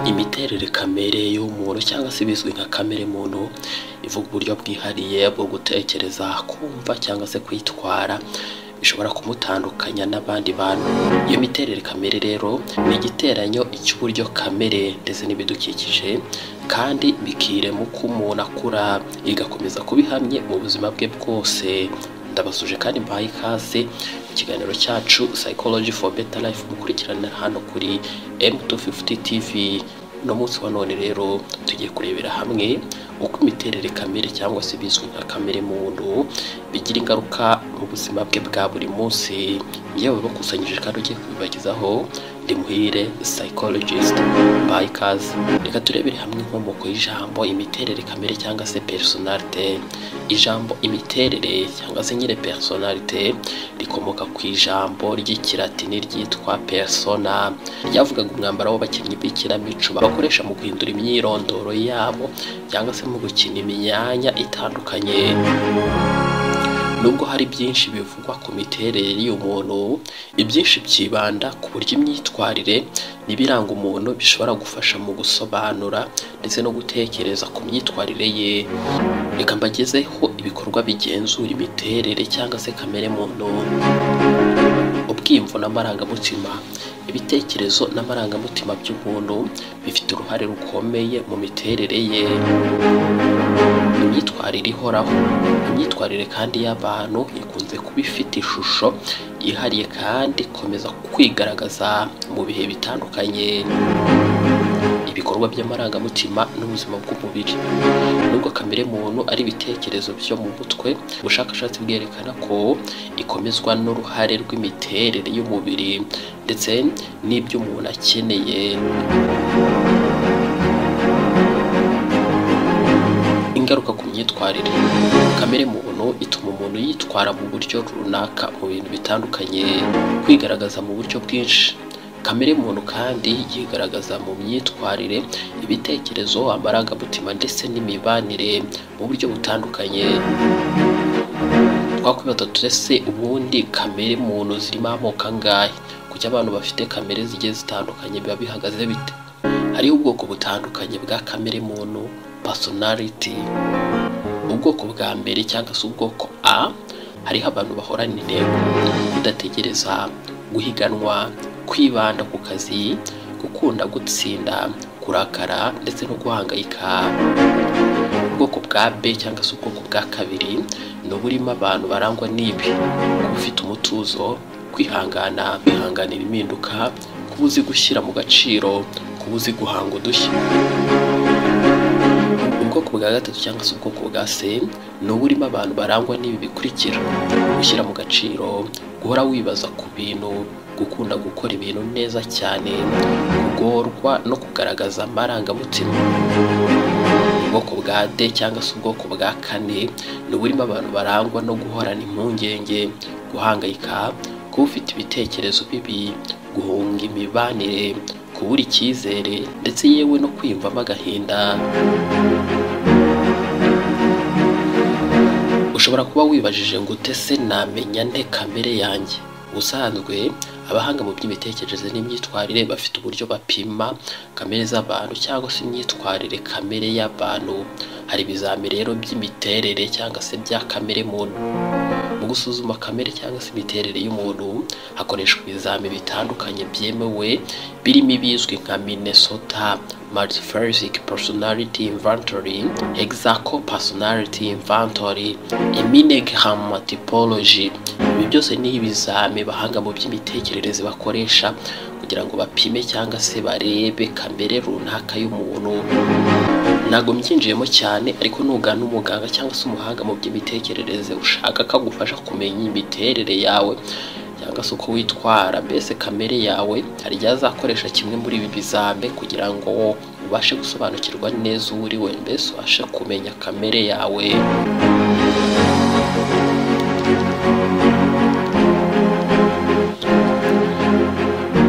Imiterere kamere y'umuntu cyangwa se bizwi nka kamere muntu ivuga uburyo bwihariye bwo gutekereza, kumva cyangwa se kwitwara bishobora kumutandukanya n'abandi bantu. Iyo miterere kamere rero ni igiteranyo cy'uburyo kamere ndetse n'ibidukikije kandi bikirema uko umuntu akura igakomeza kubihamye mu buzima bwe bwose. Ndabasuje kandi mbahaye ikaze mu kiganiro cyacu Psychology for Better Life mukurikiranira hano kuri M250 TV. No munsi wa none rero tugiye kurebera hamwe uko imiterere kamere cyangwa se bizwi nka kamere muntu bigira ingaruka mu buzima bwe bwa buri munsi. Yewe bakusanyije kandi ugiye kubibagezaho ndi Muhire psychologist. By ikaze reka turebere hamwe inkomoko y'ijambo imiterere kamere cyangwa se personality. Ijambo imiterere cyangwa se nyine personality rikomoka ku ijambo ry'ikilatini ryitwa persona, ryavugaga umwambaro w'abakinnyi b'ikinamico bakoresha mu guhindura imyirondoro yabo cyangwa se mu gukina imyanya itandukanye. Nubwo hari byinshi bivugwa ku miterere y'umuntu, ibyinshi byibanda ku buryo imyitwarire n'ibiranga umuntu bishobora gufasha mu gusobanura ndetse no gutekereza ku myitwarire ye. Reka mbagezeho ibikorwa bigenzura imiterere cyangwa se kamere muntu. Ubwiyumvo n'amarangamutima. Ibitekerezo n'amarangamutima by'umuntu bifite uruhare rukomeye mu miterere ye. Imyitwarire ihoraho. Imyitwarire kandi y'abantu ikunze kuba ifite ishusho yihariye kandi ikomeza kwigaragaza mu bihe bitandukanye. Ibikorwa by'amarangamutima n'ubuzima bw'umubiri. Nubwo kamere muntu ari ibitekerezo byo mu mutwe, ubushakashatsi bwerekana ko ikomezwa n'uruhare rw'imiterere y'umubiri ndetse n'ibyo umuntu akeneye. Ingaruka ku myitwarire. Kamere muntu ituma umuntu yitwara mu buryo runaka mu bintu bitandukanye, kwigaragaza mu buryo bwinshi. Kamere muntu kandi yigaragaza mu myitwarire, ibitekerezo, amarangamutima ndetse n'imibanire mu buryo butandukanye. Twakwibaza turese ubundi kamere muntu zirimo amoko angahe? Kuki abantu bafite kamere zigiye zitandukanye biba bihagaze bite? Hariho ubwoko butandukanye bwa kamere muntu, personality. Ubwoko bwa mbere cyangwa se ubwoko A, hariho abantu bahorana intego, kudategereza, guhiganwa, kwibanda ku kazi, gukunda gutsinda, kurakara ndetse no guhangayika. Ubwoko bwa B cyangwa se ubwoko bwa kabiri ni uburimo abantu barangwa n'ibi: kuba ufite umutuzo, kwihangana, kwihanganira impinduka, kuba uzi gushyira mu gaciro, kuba uzi guhanga udushya. Ubwoko bwa gatatu cyangwa se ubwoko bwa C ni uburimo abantu barangwa n'ibi bikurikira: gushyira mu gaciro, guhora wibaza ku bintu, gukunda gukora ibintu neza cyane, kugorwa no kugaragaza amarangamutima. Ubwoko bwa D cyangwa se ubwoko bwa kane ni uburimo abantu barangwa no guhorana impungenge, guhangayika, kuba ufite ibitekerezo bibi, guhunga imibanire, kubura icyizere ndetse yewe no kwiyumvamo agahinda. Ushobora kuba wibajije ngo ute namenya nte kamere yanjye? Ubusanzwe abahanga mu by'imitekerereze n'imyitwarire bafite uburyo bapima kamere z'abantu cyangwa se imyitwarire kamere y'abantu. Hari ibizami rero by'imiterere cyangwa se bya kamere muntu. Mu gusuzuma kamere cyangwa se imiterere y'umuntu hakoreshwa ibizami bitandukanye byemewe, birimo ibizwi nka Minnesota Multiphasic Personality Inventory, Exaco Personality Inventory, Milgram Typology. Ibi byose ni ibizami bahanga mu by'imitekerereze bakoresha kugira ngo bapime cyangwa se barebe kamere runaka y'umuntu. Ntabwo mbyinjiyemo cyane, ariko nugana umuganga cyangwa se umuhanga mu by'imitekerereze ushaka ko agufasha kumenya imiterere yawe cyangwa se uko witwara, mbese kamere yawe, hari igihe azakoresha kimwe muri ibi bizame kugira ngo ubashe gusobanukirwa neza uwo uri we, mbese ubashe kumenya kamere yawe.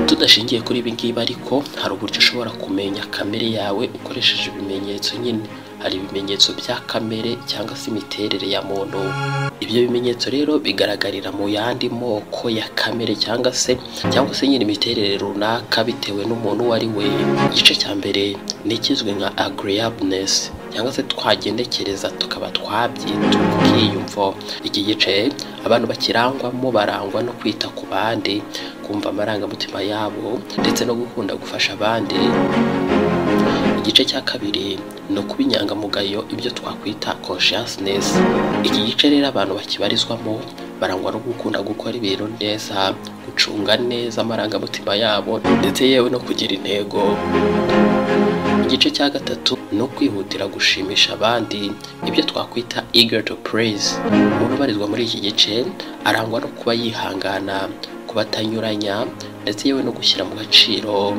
Tudashingiye kuri ibi ngibi ariko hari uburyo ushobora kumenya kamere yawe ukoresheje ibimenyetso nyine hari ibimenyetso bya kamere cyangwa se imiterere ya muntu. Ibyo bimenyetso rero bigaragarira mu yandi moko ya kamere cyangwa se nyine imiterere runaka bitewe n'umuntu uwo ari we. Igice cya mbere ni ikizwi nka agreeableness cyangwa se twagendekereza tukaba twabyita ubwiyumvo. Iki gice abantu bakirangwamo barangwa no kwita ku bandi, kumva amarangamutima yabo ndetse no gukunda gufasha abandi. Igice cya kabiri ni ukuba inyangamugayo, ibyo twakwita consciousness. Iki gice rero abantu bakibarizwamo barangwa no gukunda gukora ibintu neza, gucunga neza amarangamutima yabo ndetse yewe no kugira intego. Igice cya gatatu ni ukwihutira gushimisha abandi, ibyo twakwita eager to praise. Umuntu ubarizwa muri iki gice arangwa no kuba yihangana, kuba atanyuranya ndetse yewe no gushyira mu gaciro.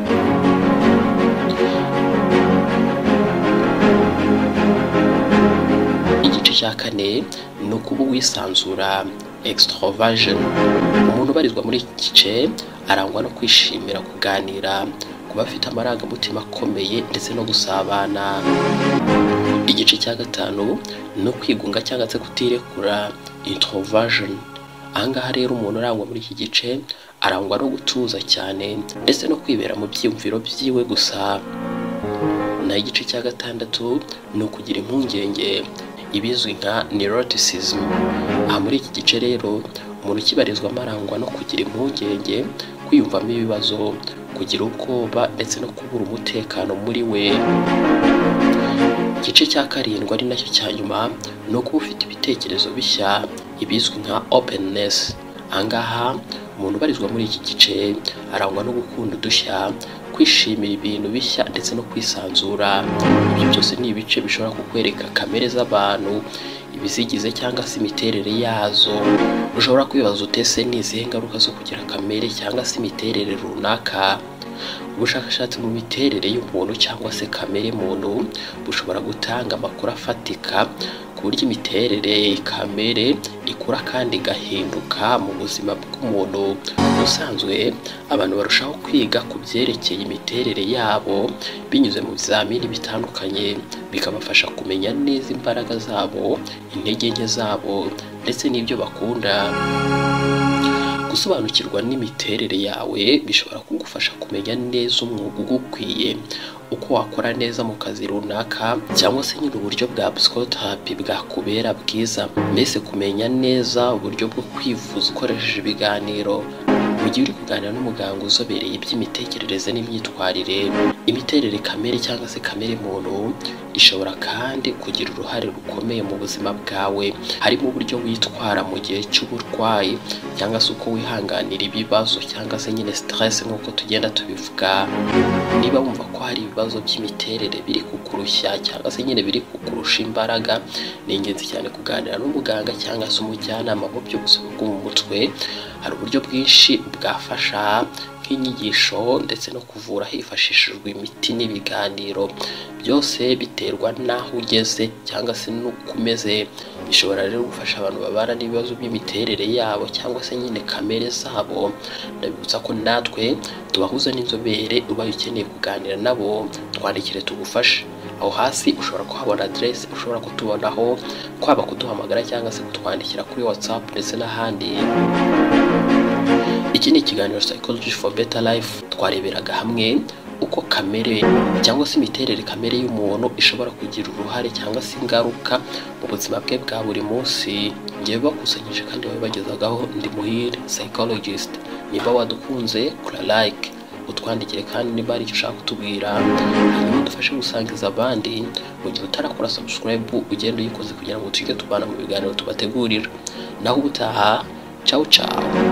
Igice cya kane ni ukuba wisanzura, extroversion. Umuntu ubarizwa muri iki gice arangwa no kwishimira kuganira, kuba afite amarangamutima akomeye ndetse no gusabana. Igice cya gatanu ni ukwigunga cyangwa se kutirekura, introversion. Ahangaha rero umuntu urangwa muri iki gice arangwa no gutuza cyane ndetse no kwibera mu byiyumviro byiwe gusa. Na igice cya gatandatu ni ukugira impungenge, ibizwi nka neuroticism. Aha muri iki gice rero umuntu ukibarizwamo arangwa no kugira impungenge, kwiyumvamo ibibazo, kugira ubwoba ndetse no kubura umutekano muri we. Igice cya karindwi ari nacyo cya nyuma ni ukuba ufite ibitekerezo bishya, ibizwi nka openness. Ahangaha umuntu ubarizwa muri iki gice arangwa no gukunda udushya, kwishimira ibintu bishya ndetse no kwisanzura. Ibyo byose ni ibice bishobora kukwereka kamere z'abantu, ibizigize cyangwa se imiterere yazo. Ushobora kwibaza utese ni izihe ngaruka zo kugira kamere cyangwa se imiterere runaka. Ubushakashatsi mu miterere y'umuntu cyangwa se kamere muntu bushobora gutanga amakuru afatika ku buryo imiterere kamere ikura kandi igahinduka mu buzima bw'umuntu. Ubusanzwe abantu barushaho kwiga ku byerekeye imiterere yabo binyuze mu bizamini bitandukanye, bikabafasha kumenya neza imbaraga zabo, intege nke zabo ndetse n'ibyo bakunda. Gusobanukirwa n'imiterere yawe bishobora kugufasha kumenya neza umwuga ugukwiye, uko wakora neza mu kazi runaka cyangwa se nyine uburyo bwa psychotherapy bwakubera bwiza. Mbese kumenya neza uburyo bwo kwivuza ukoresheje ibiganiro mu gihe uri kuganira n'umuganga uzobereye iby'imitekerereze n'imyitwarire. Imiterere kamere cyangwa se kamere muntu ishobora kandi kugira uruhare rukomeye mu buzima bwawe, harimo uburyo witwara mu gihe cy'uburwayi cyangwa se uko wihanganira ibibazo cyangwa se nyine stress nk'uko tugenda tubivuga. Niba wumva ko hari ibibazo by'imiterere biri kukurushya cyangwa se nyine biri kukurusha imbaraga, ni ingenzi cyane kuganira n'umuganga cyangwa se umujyanama mu by'ubuzima bwo mu mutwe. Hari uburyo bwinshi bwafasha nk'inyigisho ndetse no kuvura hifashishijwe imiti n'ibiganiro. Byose biterwa n'aho ugeze cyangwa se n'uko umeze. Bishobora rero gufasha abantu babana n'ibibazo by'imiterere yabo cyangwa se nyine kamere zabo. Ndabibutsa ko natwe tubahuza n'inzobere ubaye ukeneye kuganira nabo, twandikire tugufashe. Aho hasi ushobora kuhabona adresse ushobora kutubonaho, kwaba kuduhamagara cyangwa se kutwandikira kuri WhatsApp ndetse n'ahandi. Iki ni ikiganiro Psychology for Better Life. Twareberaga hamwe uko kamere cyangwa se imiterere kamere y'umuntu ishobora kugira uruhare cyangwa se ingaruka mu buzima bwe bwa buri munsi. Ngiye bakusanyije kandi babagezagaho ndi Muhire psychologist. Niba wadukunze kora like, utwandikire kandi niba ari icyo ushaka kutubwira, hanyuma udufashe gusangiza abandi. Mu gihe utarakora subscribe ugenda uyikoze kugira ngo tujye tubana mu biganiro tubategurira. Naho ubutaha, ciao ciao.